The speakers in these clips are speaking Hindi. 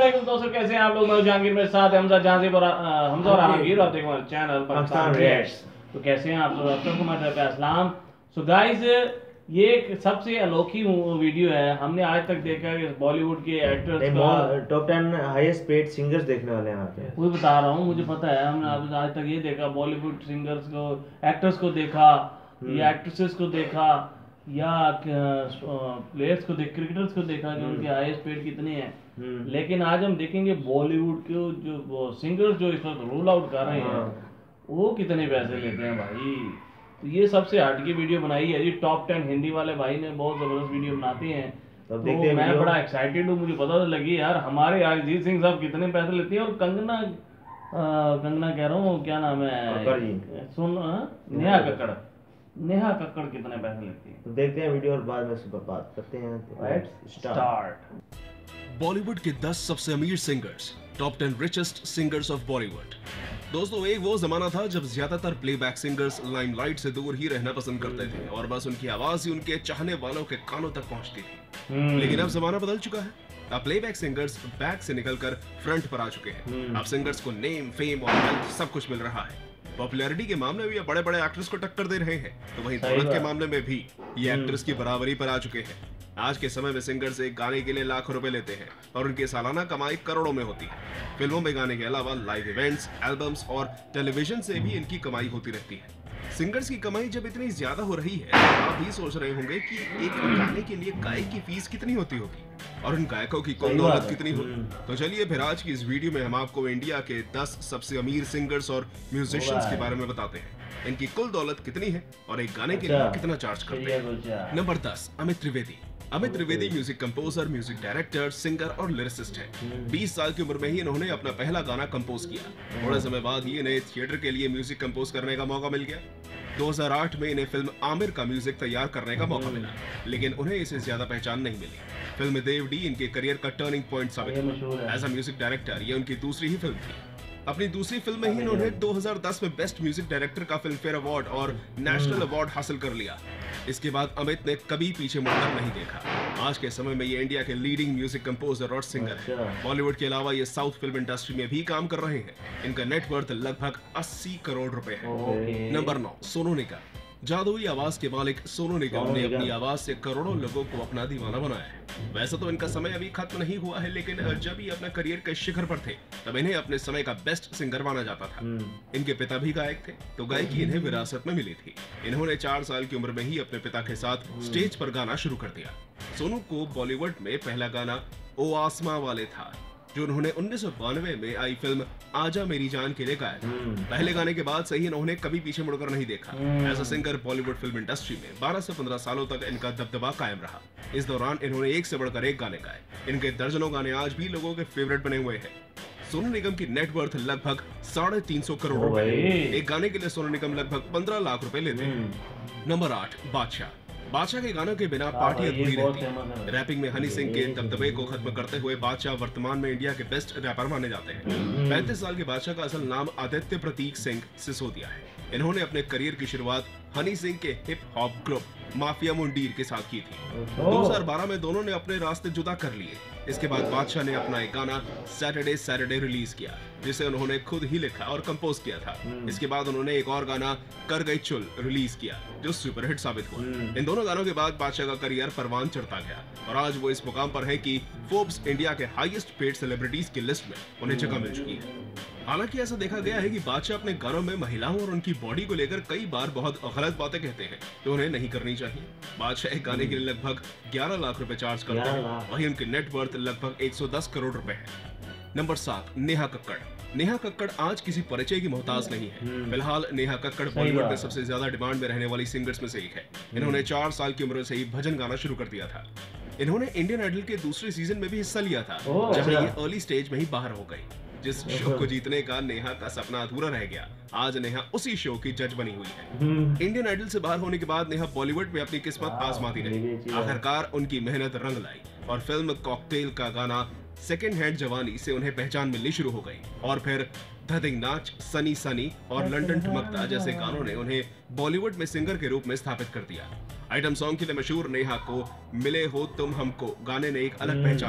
अस्सलामुअलैकुम दोस्तों, कैसे हैं आप लोग। मैं जहांगीर, मेरे साथ है हमजा हमजा और आलमगीर। आप देखो हमारे चैनल पाकिस्तान रिएक्ट्स। तो कैसे हैं आप लोग, आप सबको मेरा प्यार सलाम। सो गाइस, ये एक सबसे अनोखी वीडियो है। हमने आज तक देखा कि बॉलीवुड के एक्टर्स का टॉप 10 हाईएस्ट पेड सिंगर्स देखने वाले हैं यहाँ पे। वही बता रहा हूँ, मुझे पता है। हमने आज तक ये देखा, बॉलीवुड सिंगर्स को, एक्टर्स को देखा या एक्ट्रेसेस को देखा या प्लेयर्स को देख, क्रिकेटर्स को देखा कि उनके हाईएस्ट पेड कितने हैं। लेकिन आज हम देखेंगे बॉलीवुड के जो सिंगर्स जो इस वक्त रोल आउट कर रहे हैं वो कितने पैसे लेते हैं भाई। तो ये सबसे हटके वीडियो बनाई है जी। टॉप 10 हिंदी वाले भाई ने बहुत जबरदस्त वीडियो बनाते हैं। तो मैं बड़ा एक्साइटेड हूँ, मुझे पता तो लगी यार हमारे अरिजीत सिंह साहब कितने पैसे लेते हैं। और कंगना कह रहा हूँ, क्या नाम है, नेहा कक्कड़, नेहा कक्कड़ कितने पैसे लेती है। तो देखते हैं वीडियो और बाद में सुबह बात करते हैं। Let's start. बॉलीवुड के 10 सबसे अमीर singers, top 10 richest singers of Bollywood. दोस्तों, एक वो जमाना था जब ज्यादातर प्लेबैक सिंगर्स लाइमलाइट से दूर ही रहना पसंद करते थे और बस उनकी आवाज ही उनके चाहने वालों के कानों तक पहुंचती थी। लेकिन अब जमाना बदल चुका है। अब प्लेबैक सिंगर्स बैक से निकलकर फ्रंट पर आ चुके हैं। अब सिंगर्स को नेम, फेम और हेल्थ सब कुछ मिल रहा है। पॉपुलैरिटी के मामले में ये बड़े बड़े एक्टर्स को टक्कर दे रहे हैं, तो वहीं दौलत के मामले में भी ये एक्टर्स की बराबरी पर आ चुके हैं। आज के समय में सिंगर्स एक गाने के लिए लाखों रुपए लेते हैं और उनकी सालाना कमाई करोड़ों में होती है। फिल्मों में गाने के अलावा लाइव इवेंट्स, एल्बम्स और टेलीविजन से भी इनकी कमाई होती रहती है। सिंगर्स की कमाई जब इतनी ज्यादा हो रही है, तो आप भी सोच रहे होंगे कि एक गाने के लिए गायक की फीस कितनी होती होगी और उन गायकों की कुल दौलत कितनी होगी। तो चलिए फिर आज की इस वीडियो में हम आपको इंडिया के 10 सबसे अमीर सिंगर्स और म्यूजिशियंस के बारे में बताते हैं। इनकी कुल दौलत कितनी है और एक गाने के लिए कितना चार्ज करते हैं। Number 10, Amit Trivedi. Amit Trivedi music composer, music director, singer और लिरिसिस्ट है। 20 साल की उम्र में ही इन्होंने अपना पहला गाना कंपोज किया। थोड़े समय बाद ही इन्हें थिएटर के लिए म्यूजिक कंपोज करने का मौका मिल गया। 2008 में इन्हें फिल्म आमिर का म्यूजिक तैयार करने का मौका मिला, लेकिन उन्हें इससे ज्यादा पहचान नहीं मिली। फिल्म देवडी इनके करियर का टर्निंग पॉइंट साबित हुआ। एज अ म्यूजिक डायरेक्टर ये उनकी दूसरी ही फिल्म थी। अपनी दूसरी फिल्म में ही इन्होंने 2010 में बेस्ट म्यूजिक डायरेक्टर का फिल्म फेयर अवार्ड और नेशनल अवार्ड हासिल कर लिया। इसके बाद अमित ने कभी पीछे मुड़कर नहीं देखा। आज के समय में ये इंडिया के लीडिंग म्यूजिक कंपोजर और सिंगर है। बॉलीवुड के अलावा ये साउथ फिल्म इंडस्ट्री में भी काम कर रहे हैं। इनका नेटवर्थ लगभग 80 करोड़ रुपए है। नंबर 9, सोनू निगम। जादुई आवाज के मालिक सोनू निगम ने अपनी आवाज से करोड़ों लोगों को अपना दीवाना बनाया है। वैसे तो इनका समय अभी खत्म नहीं हुआ है, लेकिन जब ये अपने करियर के शिखर पर थे तब इन्हें अपने समय का बेस्ट सिंगर माना जाता था। इनके पिता भी गायक थे, तो गायकी इन्हें विरासत में मिली थी। इन्होंने 4 साल की उम्र में ही अपने पिता के साथ स्टेज पर गाना शुरू कर दिया। सोनू को बॉलीवुड में पहला गाना ओ आसमां वाले था, जो उन्होंने 1992 में आई फिल्म आजा मेरी जान के लिए गाया था। पहले गाने के बाद से ही इन्होंने कभी पीछे मुड़कर नहीं देखा। As a singer Bollywood film industry में 12 से 15 सालों तक इनका दबदबा कायम रहा। इस दौरान इन्होंने एक से बढ़कर एक गाने गाए। इनके दर्जनों गाने आज भी लोगों के फेवरेट बने हुए हैं। सोनू निगम की नेटवर्थ लगभग 350 करोड़ रुपए। एक गाने के लिए सोनू निगम लगभग 15 लाख रुपए लेते हैं। नंबर 8, बादशाह। बादशाह के गानों के बिना पार्टी अधूरी रहती है। रैपिंग में हनी सिंह के दबदबे को खत्म करते हुए बादशाह वर्तमान में इंडिया के बेस्ट रैपर माने जाते हैं। 35 साल के बादशाह का असल नाम आदित्य प्रतीक सिंह सिसोदिया है। इन्होंने अपने करियर की शुरुआत हनी सिंह के hip hop group Mafia Mundeer के साथ की थी। 2012 में दोनों ने अपने रास्ते जुदा कर लिए। इसके बाद बादशाह ने अपना एक गाना सैटरडे रिलीज किया, जिसे उन्होंने खुद ही लिखा और कंपोज किया था। इसके बाद उन्होंने एक और गाना कर गई चुल रिलीज किया, जो सुपरहिट साबित हुआ। इन दोनों गानों के बाद बादशाह का करियर परवान चढ़ता गया और आज वो इस मुकाम पर है कि फोर्ब्स इंडिया के हाईएस्ट पेड सेलिब्रिटीज की लिस्ट में उन्हें जगह मिल चुकी है। हालांकि ऐसा देखा गया है कि बादशाह अपने गानों में महिलाओं और उनकी बॉडी को लेकर कई बार बहुत गलत बातें कहते हैं, तो उन्हें नहीं करनी चाहिए। बादशाह एक गाने के लिए लगभग 11 लाख रुपए चार्ज करते हैं। वहीं उनकी नेटवर्थ लगभग 110 करोड़ रुपए है। नंबर 7, नेहा कक्कड़। नेहा कक्कड़ आज किसी परिचय की मोहताज नहीं है। फिलहाल नेहा कक्कड़ बॉलीवुड में सबसे ज्यादा डिमांड में रहने वाली सिंगर्स में से एक है। इन्होंने 4 साल की उम्र से ही भजन गाना शुरू कर दिया था। इन्होंने इंडियन आइडल के दूसरे सीजन में भी हिस्सा लिया था, जहां ये अर्ली स्टेज में ही बाहर हो गई। जिस शो को जीतने का नेहा का सपना अधूरा रह गया, आज नेहा उसी शो की जज बनी हुई है। इंडियन आइडल से बाहर होने के बाद नेहा बॉलीवुड में अपनी किस्मत आजमाती रही। आखिरकार उनकी मेहनत रंग लाई और फिल्म कॉकटेल का गाना सेकेंड हैंड जवानी से उन्हें पहचान मिलनी शुरू हो गई। और फिर धतिंग नाच, सनी सनी और लंदन ठुमकता जैसे गानों ने उन्हें बॉलीवुड में सिंगर के रूप में स्थापित कर दिया। आइटम सॉन्ग के लिए मशहूर नेहा को मिले हो तुम हमको गाने ने एक अलग पहचान दी।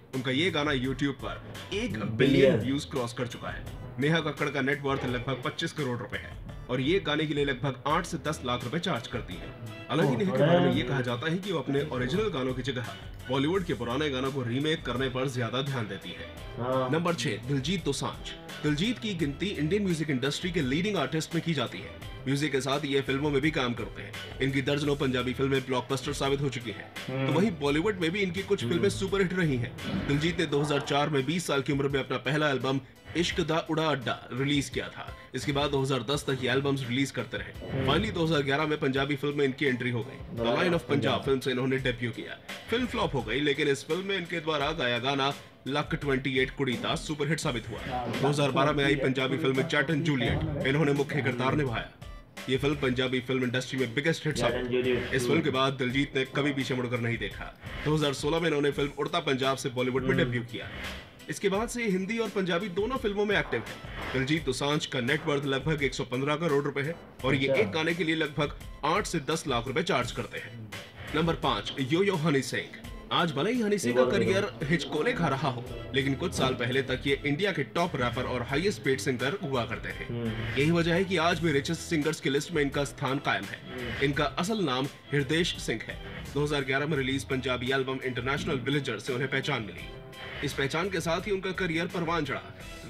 उनका ये गाना YouTube पर 1 बिलियन व्यूज क्रॉस कर चुका है। नेहा कक्कड़ का नेट वर्थ लगभग 25 करोड़ रुपए है और ये गाने के लिए लगभग 8 से 10 लाख रुपए चार्ज करती है। हालांकि नेहा के बारे में ये कहा जाता है कि वो अपने ओरिजिनल गानों की जगह बॉलीवुड के पुराने गानों को रीमेक करने पर ज्यादा ध्यान देती है। नंबर 6, दिलजीत दोसांझ। दिलजीत की गिनती इंडियन म्यूजिक इंडस्ट्री के लीडिंग आर्टिस्ट में की जाती है। म्यूजिक के साथ ये फिल्मों में भी काम करते हैं। इनकी दर्जनों पंजाबी फिल्में ब्लॉकबस्टर साबित हो चुकी हैं। तो वहीं बॉलीवुड में भी इनकी कुछ फिल्में सुपरहिट रही हैं। दिलजीत ने 2004 में 20 साल की उम्र में अपना पहला एल्बम इश्क दा उड़ा अड्डा रिलीज किया था। इसके बाद 2010 तक ये एल्बम्स रिलीज करते रहे। फाइनली 2011 में पंजाबी फिल्म में इनकी एंट्री हो गई। The lion of Punjab film से इन्होंने डेब्यू किया। फिल्म फ्लॉप हो गई, लेकिन इस फिल्म में इनके द्वारा गाया गाना लक 28 कुड़ी दा सुपरहिट साबित हुआ। 2012 में आई Punjabi film Jatt and Juliet इन्होंने मुख्य किरदार निभाया। ये फिल्म पंजाबी फिल्म इंडस्ट्री में बिगेस्ट हिट साबित हुई। इस फिल्म के बाद दिलजीत ने कभी पीछे मुड़कर नहीं देखा। 2016 में इन्होंने फिल्म उड़ता पंजाब से बॉलीवुड में डेब्यू किया। इसके बाद से हिंदी और पंजाबी दोनों फिल्मों में एक्टिव है। दिलजीत दोसांझ का नेट वर्थ लगभग 115 करोड़ रुपए है और ये एक गाने के लिए लगभग 8 से 10 लाख रुपए चार्ज करते हैं। Number 5, yo yo Honey Singh. आज भले ही हनी सिंह का करियर हिचकोले खा रहा हो, लेकिन कुछ साल पहले तक ये इंडिया के टॉप रैपर और हाईएस्ट पेड सिंगर हुआ करते थे। यही वजह है कि आज भी रिचेस्ट सिंगर्स की लिस्ट में इनका स्थान कायम है। इनका असल नाम हृदेश सिंह है। 2011 में release Punjabi album international villager से उन्हें पहचान मिली। इस पहचान के साथ ही उनका करियर परवान चढ़ा।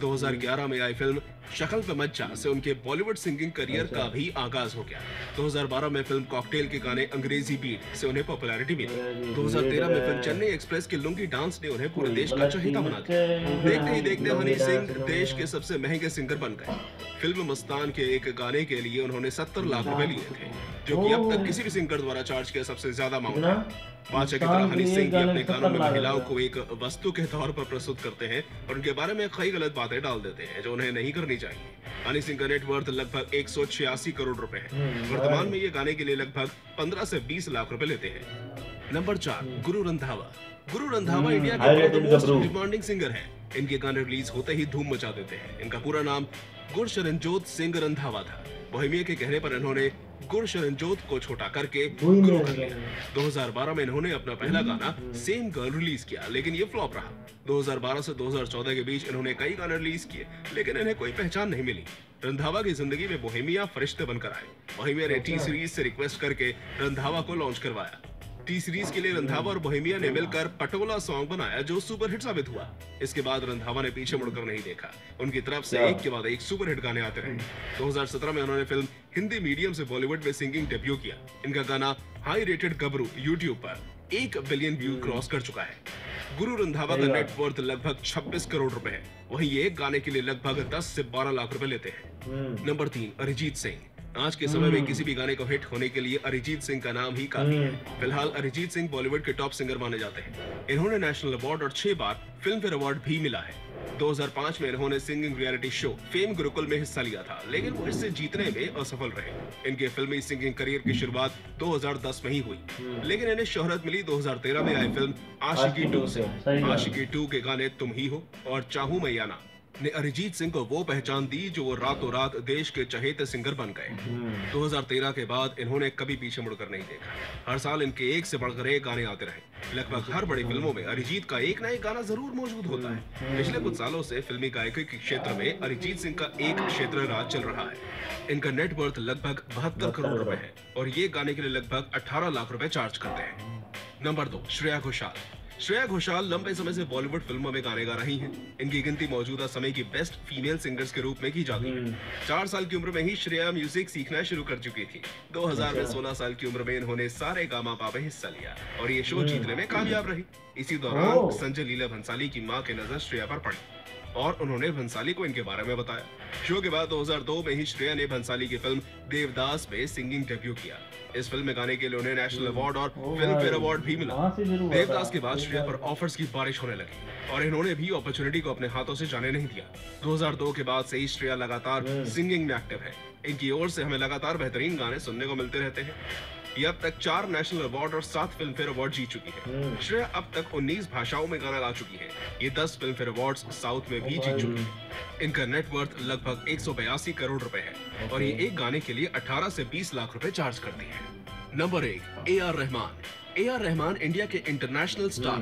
2011 में आई फिल्म शक्ल पे मज्जा से उनके बॉलीवुड सिंगिंग करियर का भी आगाज हो गया। 2012 में फिल्म कॉकटेल के गाने अंग्रेजी बीट से उन्हें पॉपुलैरिटी मिली। 2013 में फिल्म चेन्नई एक्सप्रेस के लुंगी डांस ने उन्हें पूरे देश का चहेता बना दिया। देखते ही देखते हनी सिंह देश के सबसे महंगे सिंगर बन गए। फिल्म मस्तान के एक गाने के लिए उन्होंने 70 लाख रुपए लिए थे, जो कि अब तक किसी भी सिंगर द्वारा चार्ज किया सबसे ज्यादा अमाउंट है। बादशाह की तरह हनी सिंह भी अपने गानों में महिलाओं को एक वस्तु के तौर पर प्रस्तुत करते हैं और उनके बारे में कई गलत बातें डाल देते हैं जो उन्हें नहीं करनी चाहिए। हनी सिंह का नेट वर्थ लगभग 186 करोड़ रुपए है। वर्तमान में ये गाने के लिए लगभग 15 से 20 लाख रुपए लेते हैं। नंबर 4, गुरु रंधावा। गुरु रंधावा इंडिया के मोस्ट डिमांडिंग सिंगर है। इनके गाने रिलीज होते ही धूम मचा देते हैं। इनका पूरा नाम गुरशरणजोत सिंह रंधावा था। बोहेमिया के कहने पर इन्होंने गुरशरणजोत को छोटा करके गुरु कर लिया। 2012 में इन्होंने अपना पहला गाना सेम गर्ल रिलीज किया, लेकिन ये फ्लॉप रहा। 2012 से 2014 के बीच इन्होंने कई गाने रिलीज किए, लेकिन इन्हें कोई पहचान नहीं मिली। रंधावा की जिंदगी में बोहेमिया फरिश्ते बनकर आए। बोहेमिया ने टी सीरीज से रिक्वेस्ट करके रंधावा को लॉन्च करवाया। टी सीरीज के लिए रंधावा और बोहेमिया ने मिलकर पटोला सॉन्ग बनाया, जो सुपरहिट साबित हुआ। इसके बाद रंधावा ने पीछे मुड़कर नहीं देखा। उनकी तरफ से एक के बाद एक सुपरहिट गाने आते रहे। 2017 में उन्होंने फिल्म हिंदी मीडियम से बॉलीवुड में सिंगिंग डेब्यू किया। इनका गाना हाई रेटेड गबरू यूट्यूब पर 1 बिलियन व्यू क्रॉस कर चुका है। गुरु रंधावा का नेट वर्थ लगभग 26 करोड़ रुपए है। वहीं ये एक गाने के लिए लगभग 10 से 12 लाख रुपए लेते हैं। नंबर 3, अरिजीत सिंह। आज के समय में किसी भी गाने को हिट होने के लिए अरिजीत सिंह का नाम ही काफी है। फिलहाल अरिजीत सिंह बॉलीवुड के टॉप सिंगर माने जाते हैं। इन्होंने नेशनल अवार्ड और 6 बार फिल्म फेयर अवार्ड भी मिला है। 2005 में इन्होंने singing reality show fame Gurukul में हिस्सा लिया था, लेकिन वो इससे जीतने में असफल रहे। इनके फिल्मी सिंगिंग करियर की शुरुआत 2010 में ही हुई, लेकिन इन्हें शोहरत मिली 2013 में आई फिल्म आशिकी 2 से। आशिकी 2 के गाने तुम ही हो और चाहूं मैं या ना ने अरिजीत सिंह को वो पहचान दी जो वो रातों रात देश के चहेते सिंगर बन गए। 2013 के बाद इन्होंने कभी पीछे मुड़कर नहीं देखा। हर साल इनके एक से बढ़कर एक गाने आते रहे। लगभग हर बड़ी फिल्मों में अरिजीत का एक ना एक गाना जरूर मौजूद होता है। पिछले कुछ सालों से फिल्मी गायकी के क्षेत्र में अरिजीत सिंह का एक क्षेत्र राज चल रहा है। इनका नेट वर्थ लगभग 72 करोड़ रुपए है और ये गाने के लिए लगभग 18 लाख रुपए चार्ज करते हैं। नंबर 2, श्रेया घोषाल। श्रेया घोषाल लंबे समय से बॉलीवुड फिल्मों में गाने गा रही हैं। इनकी गिनती मौजूदा समय की बेस्ट फीमेल सिंगर्स के रूप में की जाती है। 4 साल की उम्र में ही श्रेया म्यूजिक सीखना शुरू कर चुकी थी। 2000 में 16 साल की उम्र में इन्होंने सारे गामा पा में हिस्सा लिया और ये शो जीतने में कामयाब रही। इसी दौरान संजय लीला भंसाली की मां की नजर श्रेया पर पड़ी और उन्होंने भंसाली को इनके बारे में बताया। शो के बाद 2002 में ही श्रेया ने भंसाली की फिल्म देवदास में सिंगिंग डेब्यू किया। इस फिल्म में गाने के लिए उन्हें नेशनल अवार्ड और फिल्म फेयर अवार्ड भी मिला। देवदास के बाद श्रेया पर ऑफर्स की बारिश होने लगी और इन्होंने भी अपॉर्चुनिटी को अपने हाथों से जाने नहीं दिया। 2002 के बाद से ही श्रेया लगातार सिंगिंग में एक्टिव है। इनकी ओर से हमें लगातार बेहतरीन गाने सुनने को मिलते रहते हैं। ये अब तक 4 नेशनल अवार्ड और 7 फिल्म फेयर अवार्ड जीत चुकी है। श्रेया अब तक 19 भाषाओं में गाना गा चुकी है। ये 10 फिल्म फेयर अवार्ड्स साउथ में भी जीत चुकी है। इनका नेट वर्थ लगभग 182 करोड़ रुपए है और ये एक गाने के लिए 18 से 20 लाख रुपए चार्ज करती है। Number 1, AR Rahman. AR Rahman India के इंटरनेशनल स्टार हैं।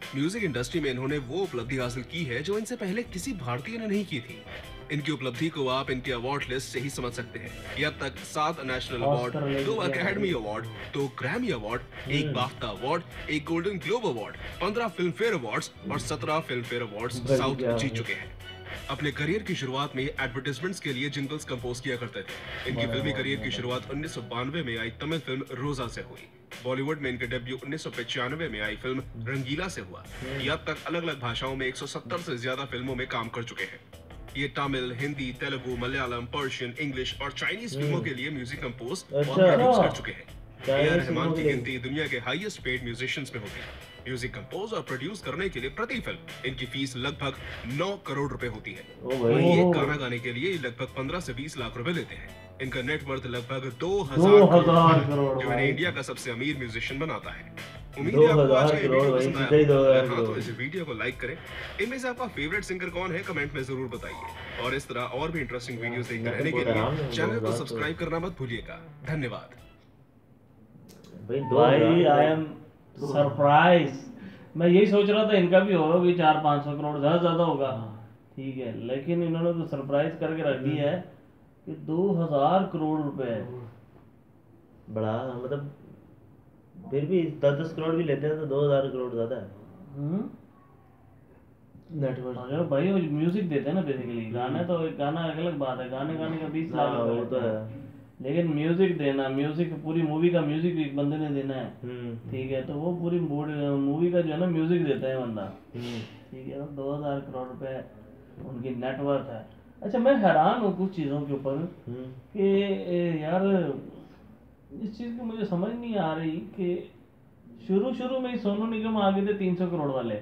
म्यूजिक इंडस्ट्री में इन्होंने वो उपलब्धि हासिल की है जो इनसे पहले किसी भारतीय ने नहीं की थी। इनकी उपलब्धि को आप इनके अवार्ड लिस्ट से ही समझ सकते हैं। ये अब तक 7 national award, 2 academy award, 2 Grammy award, 1 BAFTA award, 1 golden globe award, 15 Filmfare awards और 17 फिल्म फेयर अवार्ड्स साउथ जीत चुके हैं। अपने करियर की शुरुआत में एडवर्टाइजमेंट्स के लिए जिंगल्स कंपोज किया करते थे। इनकी फिल्मी करियर की शुरुआत 1992 में आई तमिल फिल्म रोजा से हुई। बॉलीवुड में इनके डेब्यू 1995 में आई फिल्म रंगीला से हुआ। ये अब तक अलग अलग भाषाओं में 170 से ज्यादा फिल्मों में काम कर चुके हैं। ये तमिल, हिंदी, तेलुगु, मलयालम, पर्शियन, इंग्लिश और चाइनीज फिल्मों के लिए म्यूजिक कंपोज और प्रोड्यूस कर चुके हैं। ए.आर. रहमान की गिनती दुनिया के हाईएस्ट पेड म्यूजिशियंस में होती है। म्यूजिक कंपोज और प्रोड्यूस करने के लिए प्रति फिल्म इनकी फीस लगभग 9 करोड़ रुपए होती है। वहीं एक गाना गाने के लिए लगभग 15 से 20 लाख रुपए लेते हैं। इनका नेटवर्थ लगभग 2000 करोड़, जो इन्हें इंडिया का सबसे अमीर म्यूजिशियन बनाता है। उम्मीद है आपको आज का ये वीडियो पसंद आया। हाँ, तो इस वीडियो को लाइक करें। इनमें से आपका फेवरेट सिंगर कौन है कमेंट में जरूर बताइए। और इस तरह और भी इंटरेस्टिंग वीडियोस देखते रहने के लिए चैनल को सब्सक्राइब करना मत भूलिएगा। धन्यवाद। भाई आई एम सरप्राइज। मैं यही सोच रहा था इनका भी होगा भी 400-500 करोड़ ज्यादा होगा, ठीक है, लेकिन इन्होंने तो सरप्राइज करके रख दिया है कि 2000 करोड़ रुपए। बड़ा मतलब फिर भी 10-10 करोड़ भी लेते हैं तो 2000 करोड़ ज्यादा है। नेटवर्क अगर भाई वो म्यूजिक देते हैं ना बेसिकली, गाने तो एक गाना अलग बात है, गाने का 20 लाख रुपए वो तो है, लेकिन म्यूजिक देना, म्यूजिक पूरी मूवी का म्यूजिक एक बंदे ने देना है, ठीक है, तो वो पूरी मूवी का जो है ना म्यूजिक देता है बंदा, ठीक है। तो 2000 करोड़ रुपए उनकी नेटवर्थ है। अच्छा, मैं हैरान हूँ कुछ चीज़ों के ऊपर कि यार इस चीज़ की मुझे समझ नहीं आ रही कि शुरू में ही सोनू निगम आ गए थे 300 करोड़ वाले,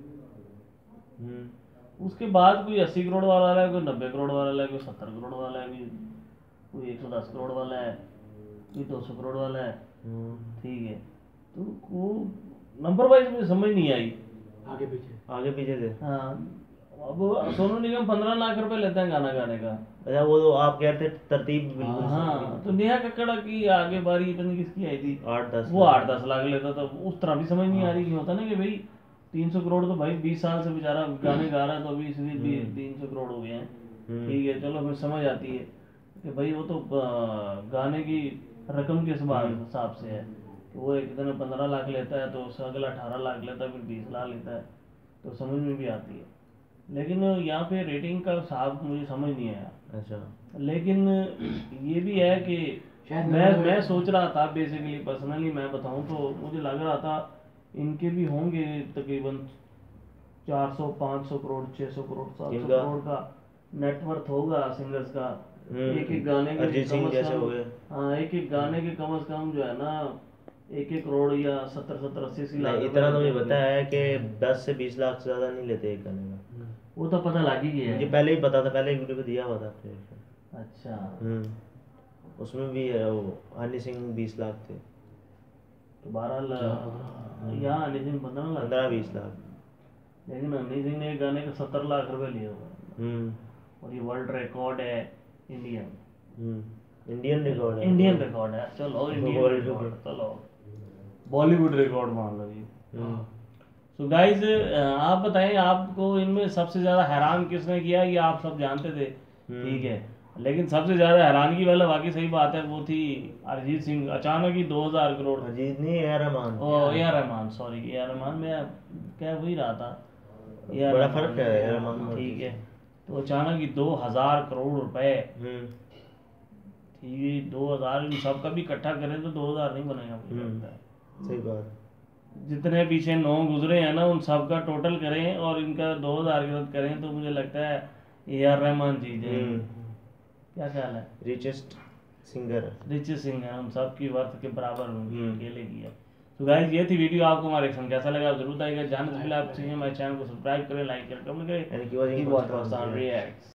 उसके बाद कोई 80 करोड़ वाला है, कोई 90 करोड़ वाला है, कोई 70 करोड़ वाला है, कोई 110 करोड़ वाला है, कोई 200 करोड़ वाला है, ठीक है। तो वो नंबर वाइज मुझे समझ नहीं आई, आगे पीछे थे। हाँ, अब सोनू निगम 15 लाख रुपए लेते हैं गाना गाने का। अच्छा, वो तो आप कह रहे थे तरतीब बिल्कुल। हाँ, तो नेहा कक्कड़ की आगे बारी पता नहीं किसकी आई थी, 8-10 वो 8-10 लाख लेता था। उस तरह भी समझ नहीं आ रही कि होता ना कि भाई 300 करोड़ तो भाई 20 साल से बेचारा गाने गा रहा है, तो अभी इसलिए 300 करोड़ हो गए हैं, ठीक है, चलो फिर समझ आती है कि भाई वो तो गाने की रकम के हिसाब से है कि वो एक दिन 15 लाख लेता है तो उससे अगला 18 लाख लेता है, फिर 20 लाख लेता है, तो समझ में भी आती है। लेकिन यहाँ पे रेटिंग का हिसाब मुझे समझ नहीं आया। अच्छा, लेकिन ये भी है कि मैं सोच रहा था बेसिकली, पर्सनली मैं बताऊं तो मुझे लग रहा था इनके भी होंगे तकरीबन 400, 500 करोड़, 600 करोड़, 700 करोड़ का नेटवर्थ होगा सिंगर्स का। एक गाने के अरिजीत सिंह जैसे हो गए। हाँ, एक गाने के कम से कम जो है ना 1 करोड़ या 70-80 लाख। इतना तो मुझे पता है कि 10 से 20 लाख से ज्यादा नहीं लेते एक गाने का। वो तो पता लग ही गया है, मुझे पहले ही पता था, पहले एक वीडियो पे दिया हुआ था। अच्छा, उसमें भी है वो हनी सिंह 20 लाख थे, तो बहरहाल यहाँ हनी सिंह 15-20 लाख, लेकिन हनी सिंह ने एक गाने का 70 लाख रुपए लिए हुए, और ये वर्ल्ड रिकॉर्ड है, इंडियन रिकॉर्ड है, इंडियन रिकॉर्ड है, चलो इंडियन रिकॉर्ड, चलो बॉलीवुड रिकॉर्ड मान लो जी। तो गाइज आप बताएं, आपको इनमें सबसे ज्यादा हैरान किसने किया, ये आप सब जानते थे, ठीक है, लेकिन सबसे ज्यादा हैरानगी वाला वाकई सही बात है वो थी अरिजीत सिंह। अचानक ही 2000 करोड़। अरिजीत नहीं, A R. Rahman. A R. Rahman, sorry, A R. Rahman, मैं क्या वही रहा था, बड़ा फर्क है ए.आर. रहमान, ठीक है। तो अचानक ही 2000 करोड़ रुपए, ठीक है, 2000 इन सब का भी इकट्ठा करें तो 2000 नहीं बनेगा, सही बात। जितने पीछे 9 गुजरे हैं ना उन सब का टोटल करें और इनका 2000 के साथ करें तो मुझे लगता है ए.आर. रहमान जी क्या ख्याल है? रिचेस्ट सिंगर उन सब की वर्थ के बराबर अकेले की है। तो गाइस ये थी वीडियो, आपको हमारा रिएक्शन कैसा लगा जरूर बताइएगा। जानने से पहले आप हमारे चैनल को सब्सक्राइब करें, लाइक करें, कमेंट करें।